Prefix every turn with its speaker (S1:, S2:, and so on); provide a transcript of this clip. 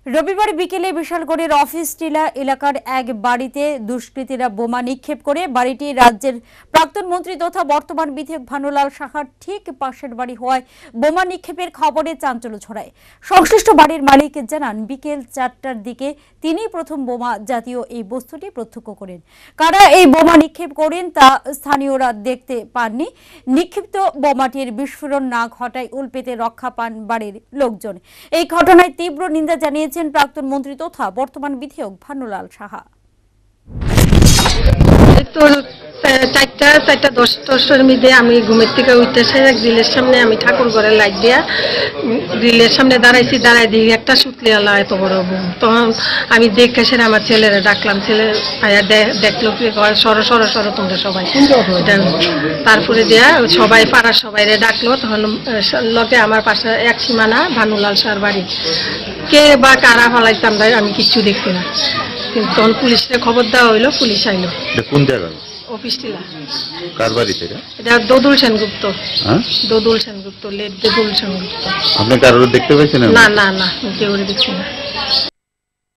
S1: রবিবার বিকেলে বিশালগড়ের অফিস টিলা এলাকার এক বাড়িতে দুষ্কৃতীরা বোমা নিক্ষেপ করে বাড়িটি রাজ্যের প্রাক্তন মন্ত্রী তথা বর্তমান বিধায়ক ভানুলাল সাহার ঠিক পাশের বাড়ি হওয়ায় বোমা নিক্ষেপের খবরে চাঞ্চল্য ছড়ায়। সংশ্লিষ্ট বাড়ির মালিক জানান, বিকেল 4টার দিকে তিনি প্রথম বোমা জাতীয় এই বস্তুটি প্রত্যক্ষ করেন। কারা এই বোমা নিক্ষেপ করেন তা স্থানীয়রা দেখতে পাননি। নিক্ষিপ্ত বোমাটির বিস্ফোরণ না ঘটায় উল্পেতে রক্ষা পান বাড়ির লোকজন। এই ঘটনায় তীব্র নিন্দা জানিয়েছেন প্রাক্তন মন্ত্রী তথা বর্তমান বিধায়ক ভানুলাল সাহা।
S2: চারটা 10টার মধ্যে আমি ঘুমের থেকে উঠতে গ্রিলের সামনে আমি ঠাকুর ঘরে লাইট দিয়া গ্রিলের সামনে দাঁড়াই দিই একটা সুতলি আলা এত বড় বোম। তখন আমি দেখে সেরে আমার ছেলেরা ডাকলাম, ছেলে দেখলো কি সরো তোমরা সবাই। তারপরে দিয়া সবাই পাড়ার সবাই ডাকলো, তখন লগে আমার পাশে এক সীমানা ভানুলাল সার বাড়ি। কে বা কারা ফলাইছে আমি কিচ্ছু দেখছি না, কিন্তু তখন পুলিশে খবর দেওয়া হইলো, পুলিশ আইলো।
S3: কোন জায়গায়?
S2: অফিস টিলা।
S3: কার বাড়িতে?
S2: এটা দোদুল সেনগুপ্ত। দোদুল সেনগুপ্ত, লেট দোদুল সেনগুপ্ত।
S3: আপনি কারোর দেখতে পেয়েছেন?
S2: না, কেউ দেখছি না।